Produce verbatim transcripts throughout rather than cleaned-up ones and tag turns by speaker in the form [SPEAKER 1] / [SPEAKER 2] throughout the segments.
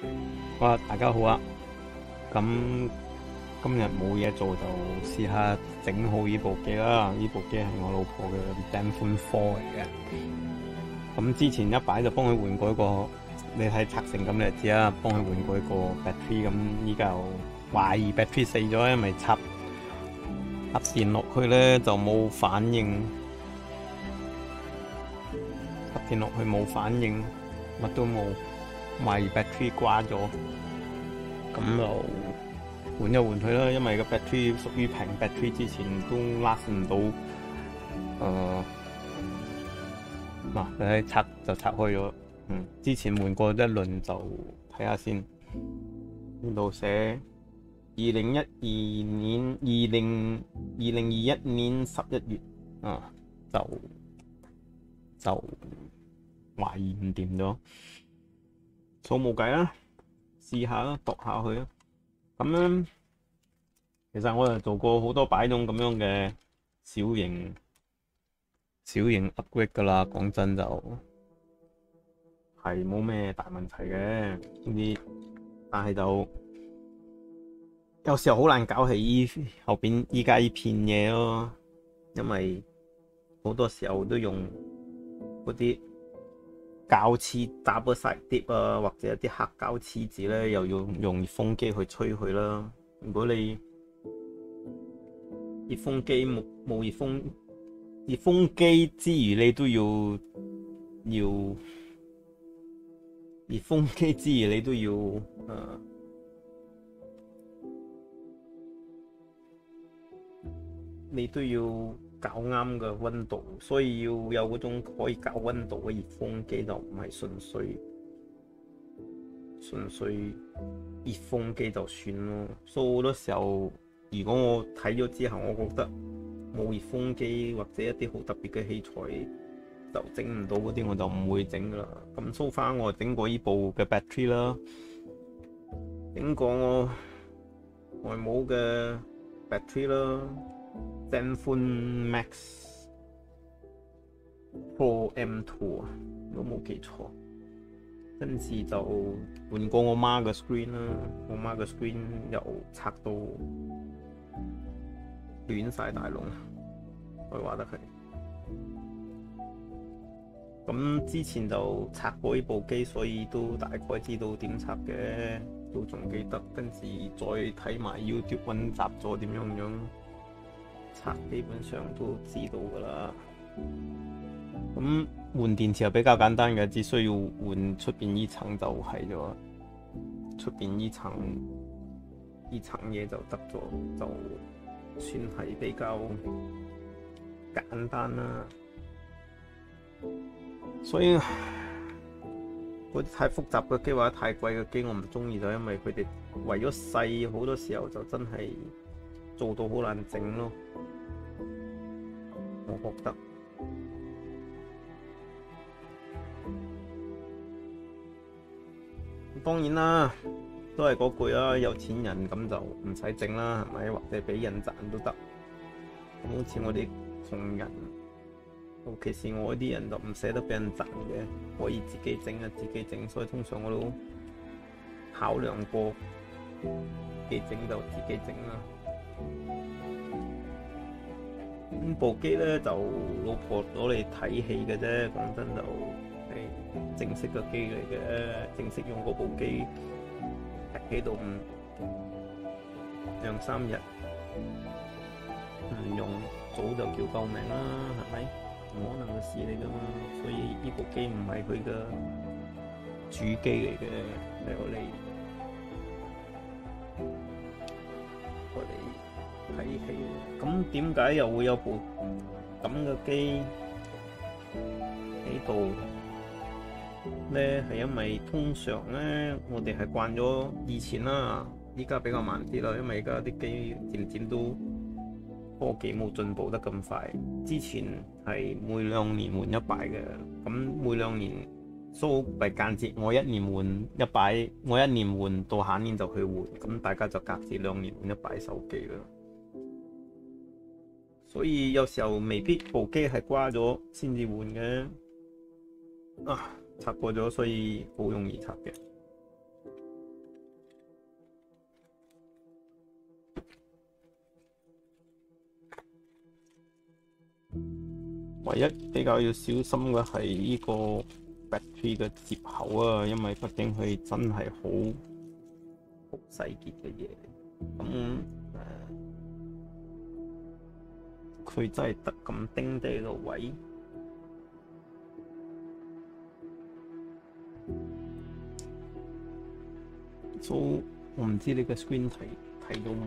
[SPEAKER 1] 哇！大家好啊，咁今日冇嘢做就試下整好呢部機啦。呢部機係我老婆嘅 Zenfone Four 嚟嘅。咁之前一擺就幫佢換過一個，你睇拆成咁你就知啦。幫佢換過一個 battery，咁依家又懷疑 battery 死咗，因為插插電落去咧就冇反應，插電落去冇反應，乜都冇，懷疑 battery 掛咗。咁就換一換佢啦，因為個 battery 屬於平 battery，之前都 last 唔到。誒嗱，你睇拆就拆開咗。嗯，之前換過一輪就睇下先。呢度寫二零一二年、二零二零二一年十一月啊，就就懷疑唔掂咗，數冇計啦。試下啦，度下去啦。咁樣其實我就做過好多擺種咁樣嘅小型小型 upgrade 噶啦。講真就係冇咩大問題嘅呢啲，但係就有時候好難搞起依後邊依家依片嘢咯，因為好多時候都用嗰啲膠黐打波晒碟啊，或者一啲黑膠黐紙咧，又要用熱風機去吹佢啦。如果你熱風機冇冇熱風熱風機之餘，你都要要熱風機之餘，你都要誒、呃，你都要搞啱嘅溫度，所以要有嗰種可以搞溫度嘅熱風機，就唔係純粹純粹熱風機就算咯。所以好多時候，如果我睇咗之後，我覺得冇熱風機或者一啲好特別嘅器材就整唔到嗰啲，我就唔會整噶啦。咁 so far 我整過依部嘅 battery 啦，整過我外母嘅 battery 啦。Zenfone Max Pro M Two 啊，如果冇記錯，跟住就換過我媽嘅 screen 啦。我媽嘅 screen 又拆到亂晒大龍，可以話得佢。咁之前就拆過呢部機，所以都大概知道點拆嘅，都仲記得。跟住再睇埋 YouTube 溫習咗點樣樣拆，基本上都知道噶啦。咁換電池又比較簡單嘅，只需要換出邊呢層就係咗，出邊呢層呢層嘢就得咗，就算係比較簡單啦。所以嗰啲太複雜嘅機或者太貴嘅機我唔中意，就因為佢哋為咗細，好多時候就真係做到好難整咯。我覺得當然啦，都係嗰句啦，有錢人咁就唔使整啦，係咪？或者俾人賺都得。咁好似我哋窮人，尤其是我啲人就唔捨得俾人賺嘅，可以自己整啊，自己整。所以通常我都考量過，自己整就自己整啦。咁部機咧就老婆攞嚟睇戲嘅啫，講真就係正式嘅機嚟嘅，正式用嗰部機喺度唔兩三日唔用，早就叫救命啦，係咪？唔可能嘅事嚟噶嘛，所以呢部機唔係佢嘅主機嚟嘅，係我嚟我嚟睇戲。咁點解又會有部咁嘅機喺度咧？係因為通常咧，我哋係慣咗以前啦，依家比較慢啲啦，因為而家啲機漸漸都科技冇進步得咁快。之前係每兩年換一擺嘅，咁每兩年蘇係間接，我一年換一擺，我一年換到下年就去換，咁大家就隔住兩年換一擺手機啦。所以有時候未必部機係瓜咗先至換嘅，啊，拆過咗，所以好容易拆嘅。 唯一比較要小心嘅係呢個 battery 嘅接口啊，因為畢竟佢真係好好細節嘅嘢。咁誒，佢、呃、真係得咁丁地個位，所以我唔知你個 screen 睇睇到冇？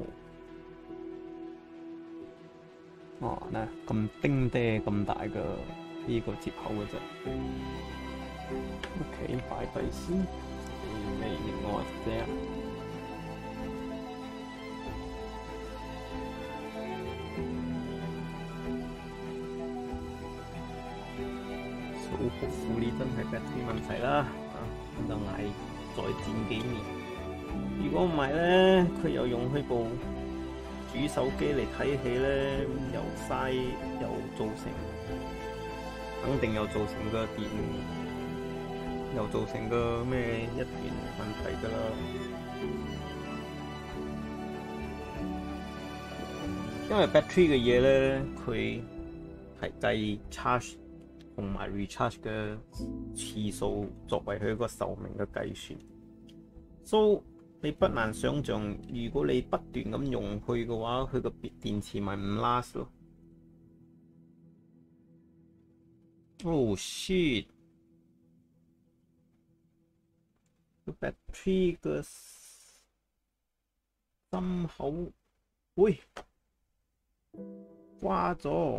[SPEAKER 1] 哦，嗱，咁丁爹咁大嘅呢個接口嘅啫。OK， 擺低先，你另外隻。數學庫呢真係 battery 問題啦，啊，咁就捱再戰幾年。如果唔係咧，佢又用佢部主手機嚟睇戲咧，又嘥又造成，肯定又造成個電，又造成個咩一段問題噶啦。因為 battery 嘅嘢咧，佢係計 charge 同埋 recharge 嘅次數作為佢一個壽命嘅計算。So你不難想像，如果你不斷咁用佢嘅話，佢個電池咪唔 last 咯。Oh shit！ 個 battery 嘅心口，喂，瓜咗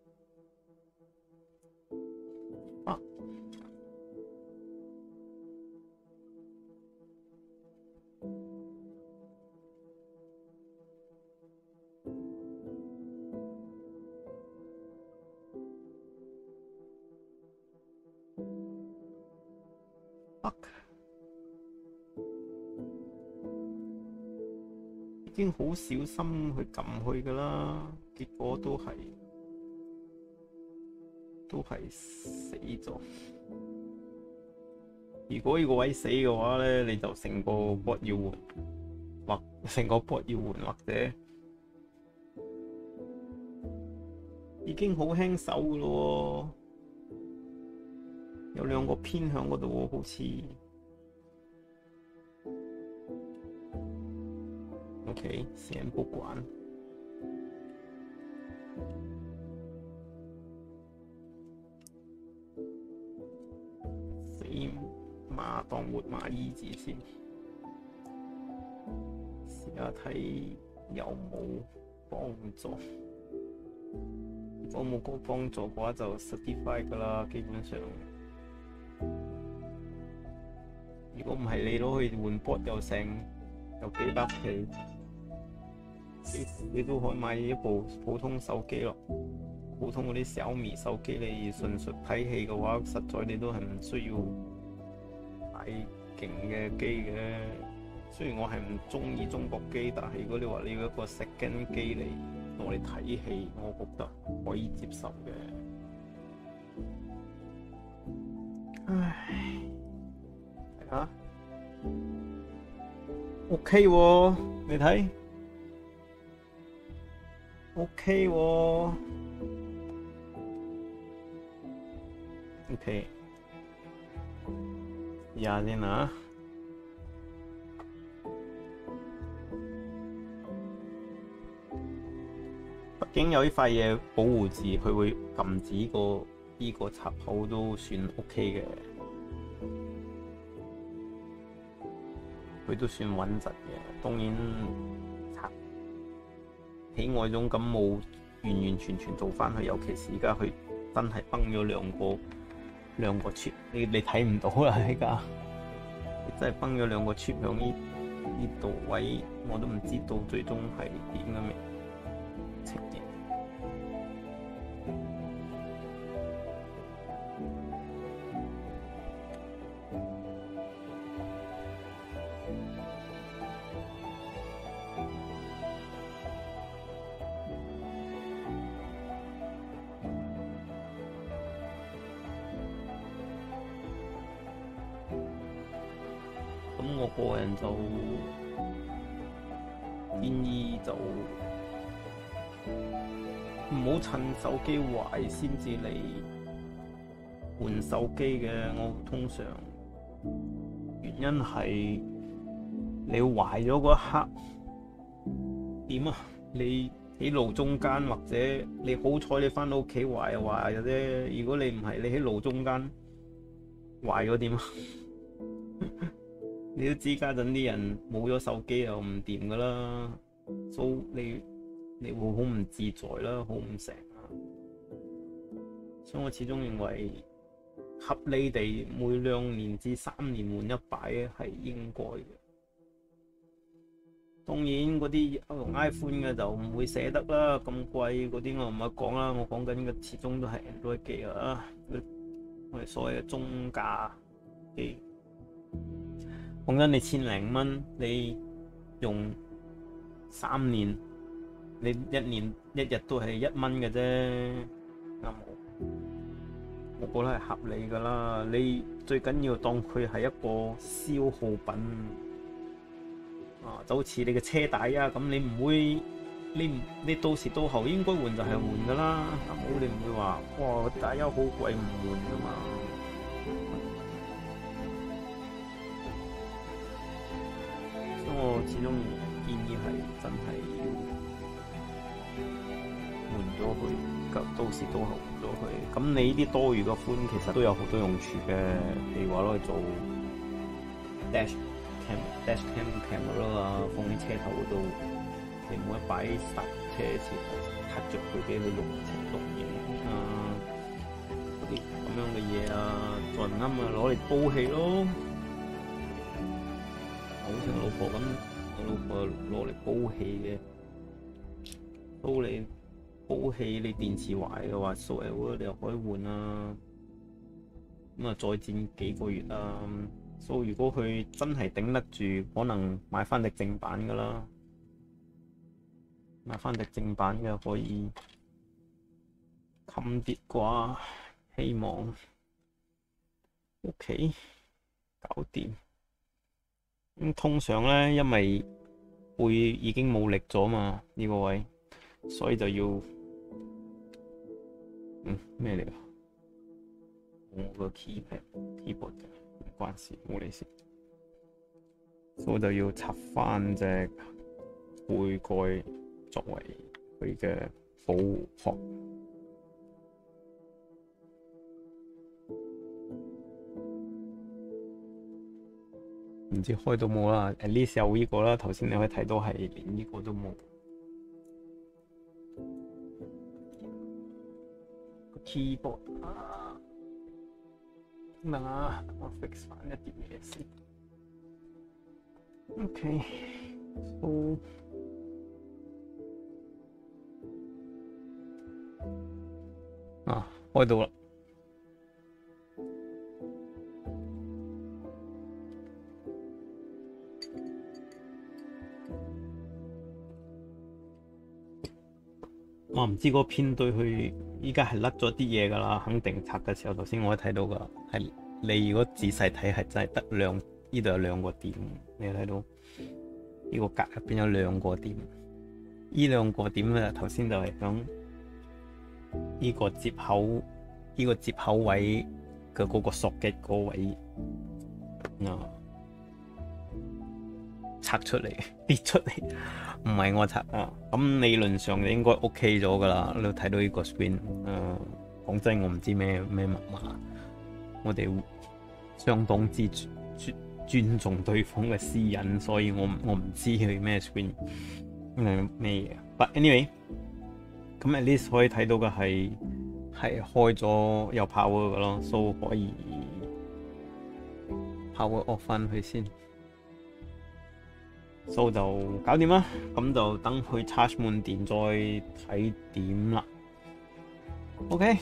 [SPEAKER 1] 啊！已經好小心去撳佢㗎啦，結果都係都係死咗。如果呢個位死嘅話咧，你就成個 board 要換，或成個 board要換，或者已經好輕手㗎咯喎，有兩個偏向嗰度喎，好似。OK， 先不管。死馬當活馬醫治先，試下睇有冇幫助。如果冇個幫助嘅話，就 certify 㗎啦，基本上。如果唔係你攞去換 board 又成有幾百皮。你, 你都可以買一部普通手機咯，普通嗰啲小米手機，你純粹睇戲嘅話，實在你都係唔需要買勁嘅機嘅。雖然我係唔中意中國機，但係如果你話你要一個 second 機嚟攞嚟睇戲，我覺得可以接受嘅。唉，睇下 OK 喎，你睇。OK 喎 ，OK， 試下先啊。畢竟有呢塊嘢保護住，佢會禁止個呢個插口都算 OK 嘅，佢都算穩陣嘅。當然插喜愛種感冇完完全全做翻去，尤其是而家佢真係崩咗兩個兩個 chip，你你睇唔到啦，而家真係崩咗兩個 chip 響呢呢度位，我都唔知道最終係點嘅咩情形。咁我個人就建議就唔好趁手機壞先至嚟換手機嘅。我通常原因係你壞咗嗰一刻點啊？你喺路中間，或者你好彩你翻到屋企壞就壞嘅啫。如果你唔係，你喺路中間壞咗點啊？你都知家陣啲人冇咗手機又唔掂噶啦，所以你你會好唔自在啦，好唔成啊。所以我始終認為合理地每兩年至三年換一擺係應該嘅。當然嗰啲用 iPhone 嘅就唔會捨得啦，咁貴嗰啲我唔係講啦，我講緊嘅始終都係 Android 機啊，我哋所謂嘅中價機。講緊你千零蚊，你用三年，你一年一日都係一蚊嘅啫，啱冇？我覺得係合理噶啦。你最緊要當佢係一個消耗品啊，就好似你嘅車帶啊，咁你唔會，你唔你到時到後應該換就係換噶啦，啱冇？你唔會話哇帶優好貴唔換噶嘛。我始終建議係真係要換咗佢，到時到後換咗佢。咁你呢啲多餘嘅款其實都有好多用處嘅，譬如話攞嚟做 dash cam、dash cam camera 啊，放喺車頭嗰度，你唔好一擺剎車前卡着佢俾佢錄錄影啊，嗰啲咁樣嘅嘢啊，再唔啱啊攞嚟煲氣咯。好似我老婆咁，我老婆攞嚟煲氣嘅，煲你煲氣，你電池壞嘅話，所有你又可以換啊。咁啊，再戰幾個月啊。所以如果佢真係頂得住，可能買翻隻正版噶啦，買翻隻正版嘅可以冚啲啩，希望 OK 搞掂。咁通常咧，因為背已經冇力咗嘛，呢個位，所以就要，嗯咩嚟啊？我個 keypad keyboard 嘅，唔關事，冇理事。所以就要插翻隻背蓋作為佢嘅保護殼。唔知開到冇啦 ，at least 有呢個啦。頭先你可以睇到係連呢個都冇。個 keyboard 啊，等等啊，我 fix 翻一啲嘢先。OK，so 啊，開到啦。我唔知嗰個編隊佢依家係甩咗啲嘢㗎啦，肯定拆嘅時候頭先我睇到㗎，係你如果仔細睇係真係得兩，呢度有兩個點，你睇到呢個格入邊有兩個點，呢兩個點咧頭先就係響呢個接口，呢個接口位嘅嗰個索嘅嗰位啊拆出嚟跌出嚟。唔係我拆啊，咁理論上就應該 OK 咗噶啦。你睇到呢個 screen，誒、呃，講真我唔知咩咩密碼，我哋相當之尊尊重對方嘅私隱，所以我我唔知佢咩 screen，誒咩嘢。But anyway，咁 at least 可以睇到嘅係係開咗有 power 嘅咯，所以可以 power off 翻佢先。所以就搞掂啦，咁就等佢 charge 滿電再睇點啦。OK，OK，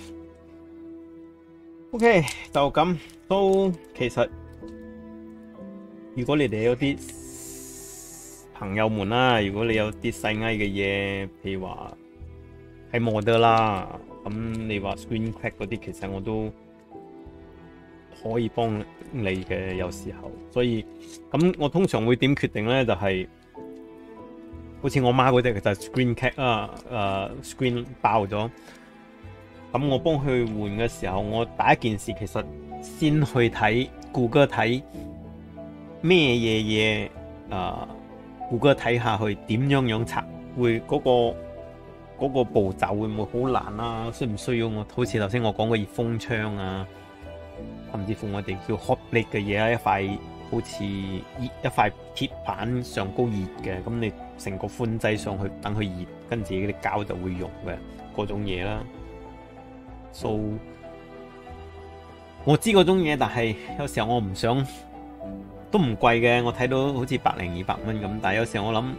[SPEAKER 1] okay, 就咁都其實，如果你哋有啲朋友們啦，如果你有啲細埃嘅嘢，譬如話喺 model 啦，咁你話 screen crack 嗰啲，其實我都可以幫你嘅，有時候，所以咁我通常會點決定咧？就係、是、 好似我媽嗰隻就係 screen cap 啊，誒、呃、screen 爆咗。咁我幫佢換嘅時候，我第一件事其實先去睇 Google 睇咩嘢嘢，誒 Google 睇下去點樣樣拆，會嗰、嗰個嗰個步驟會唔會好難啊？需唔需要我好似頭先我講嘅熱風槍啊，甚至乎我哋叫 hot plate 嘅嘢啊，一塊好似熱一塊鐵板上高熱嘅，咁你成個寬擠上去等佢熱，跟住啲膠就會溶嘅嗰種嘢啦。So 我知嗰種嘢，但係有時候我唔想，都唔貴嘅，我睇到好似百零二百蚊咁，但係有時候我諗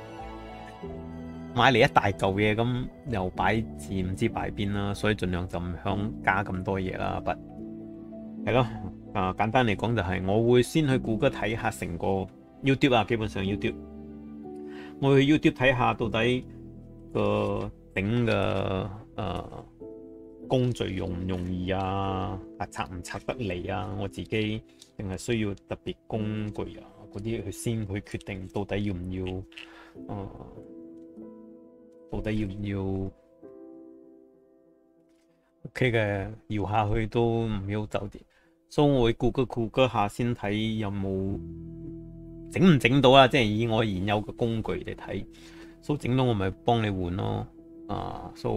[SPEAKER 1] 買嚟一大嚿嘢，咁又擺字唔知擺邊啦，所以盡量就唔想加咁多嘢啦。不係咯，啊簡單嚟講就係我會先去 Google 睇下成個 YouTube 啊，基本上 YouTube 我去 YouTube 睇下到底個頂嘅誒工序容唔容易啊，啊拆唔拆得嚟啊，我自己定係需要特別工具啊嗰啲去先去決定到底要唔要誒、呃、到底要唔要 OK 嘅，搖下去都唔要走啲，所以我會 Google Google 下先睇有冇整唔整到啊，即係以我現有嘅工具嚟睇，所以整到我咪幫你換咯，啊，so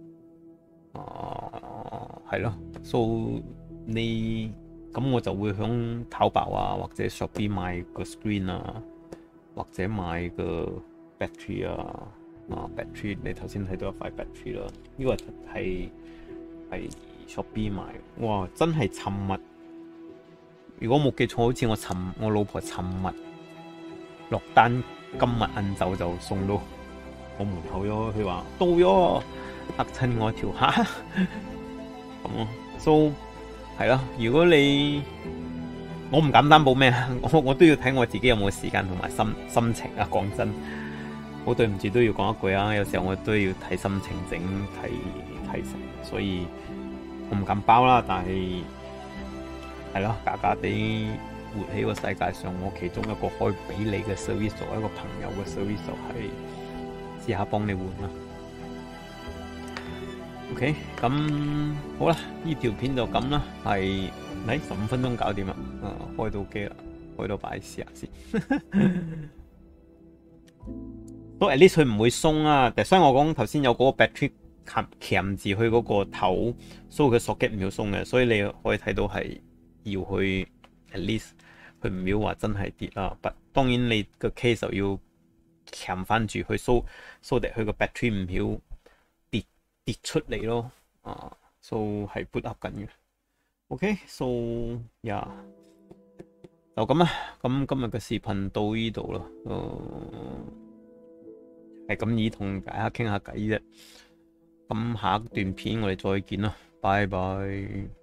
[SPEAKER 1] 啊係咯， so 你咁我就會響淘寶啊或者 Shopee 買個 screen 啊，或者買個 battery 啊，啊 battery 你頭先睇到一塊 battery 啦，呢個係係 Shopee 買嘅，哇真係尋日，如果冇記錯，好似我尋我老婆尋日落單，今日晏晝就送到我門口咗。佢話到咗，嚇親我一條嚇咁咯。So 係咯，如果你我唔敢擔保咩，我我都要睇我自己有冇時間同埋心心情啊。講真，好對唔住都要講一句啊。有時候我都要睇心情整睇睇成，所以我唔敢包啦。但係係咯，假假地活喺個世界上，我其中一個可以俾你嘅 service， 作為一個朋友嘅 service 就係試下幫你換啦。OK， 咁好啦，呢條片就咁啦，係嚟十五分鐘搞掂啦，啊開到機啦，開到擺試下先。都 at least 佢唔會鬆啊，所以我講頭先有嗰個 battery 鉗住佢嗰個頭，所以佢索擊唔要鬆嘅，所以你可以睇到係要去 at least 佢唔要話真係跌啦，不當然你個 case 就要鉗翻住佢，so so that 佢個 battery 唔要跌跌出嚟咯，啊 so 係 boot up 緊嘅。OK，so yeah 就咁啦，咁今日嘅視頻到呢度啦，係咁以同大家傾下偈啫，咁下一段片我哋再見啦，拜拜。